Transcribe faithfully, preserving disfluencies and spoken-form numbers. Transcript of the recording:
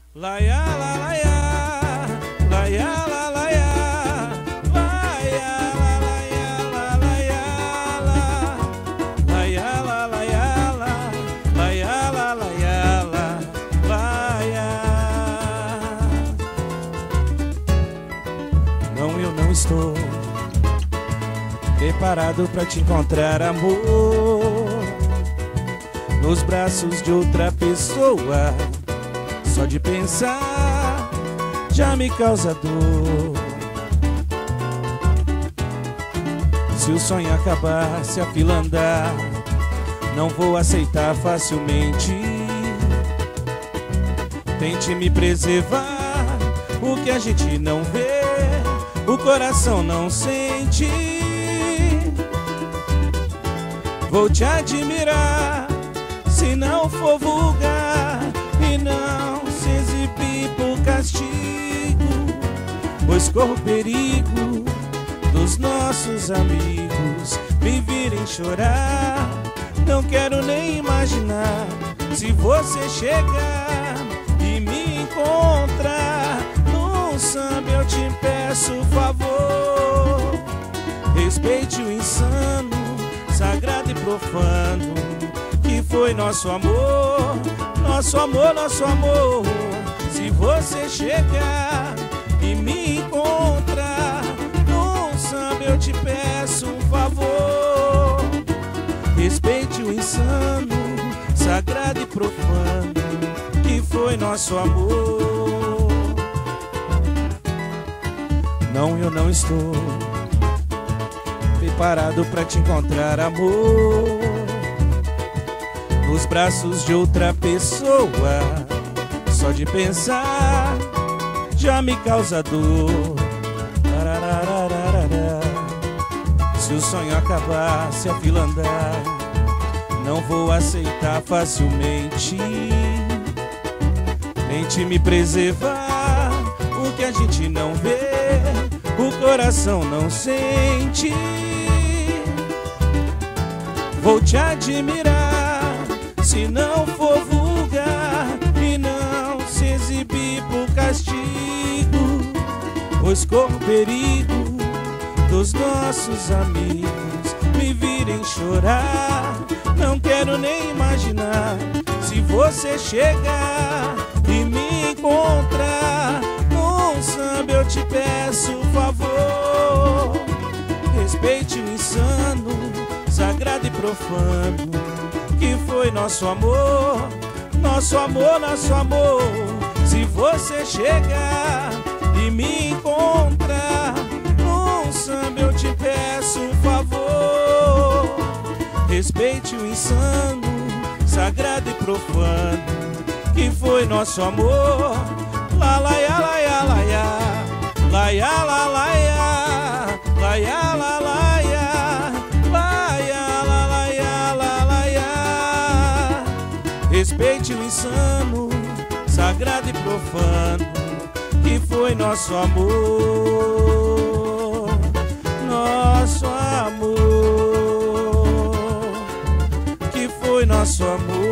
Laia, la, laia, laia, la, laia, laia, la, laia, la, laia, la, laia, la, laia, la, laia, la, laia, la, laia. Não, eu não estou preparado pra te encontrar, amor, nos braços de outra pessoa. Só de pensar já me causa dor. Se o sonho acabar, se a fila andar, não vou aceitar facilmente. Tente me preservar, o que a gente não vê, o coração não sente. Vou te admirar, se não for vulgar, e não se exibir por castigo, pois corro perigo dos nossos amigos me virem chorar. Não quero nem imaginar se você chegar e me encontrar num samba. Eu te peço favor, respeite o insano, sagrado e profano que foi nosso amor. Nosso amor, nosso amor. Se você chegar e me encontrar num samba, eu te peço um favor, respeite o insano, sagrado e profano que foi nosso amor. Não, eu não estou preparado pra te encontrar, amor, nos braços de outra pessoa. Só de pensar já me causa dor. Se o sonho acabar, se a fila andar, não vou aceitar facilmente. Tente me preservar, o que a gente não vê, o coração não sente. Vou te admirar, se não for vulgar, e não se exibir por castigo, pois corro perigo dos nossos amigos me virem chorar. Não quero nem imaginar se você chegar e me encontrar num samba. Eu te peço favor, respeite o insano, sagrado e profano que foi nosso amor. Nosso amor, nosso amor. Se você chegar e me encontrar num samba, eu te peço um favor, respeite o insano, sagrado e profano que foi nosso amor. La laia, laia, laia, laia, la laia, laia, la laia, laia, la laia, la laia. Respeite o insano, sagrado e profano que foi nosso amor. Nosso amor, que foi nosso amor.